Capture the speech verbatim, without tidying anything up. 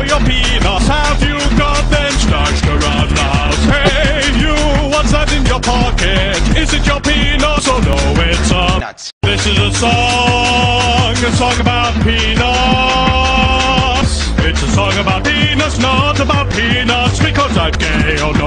for your peanuts. Have you got them stashed around the house? Hey, you, what's that in your pocket? Is it your peanuts? Oh no, it's a nuts. This is a song, a song about peanuts. It's a song about peanuts, not about peanuts, because I'm gay. Oh no.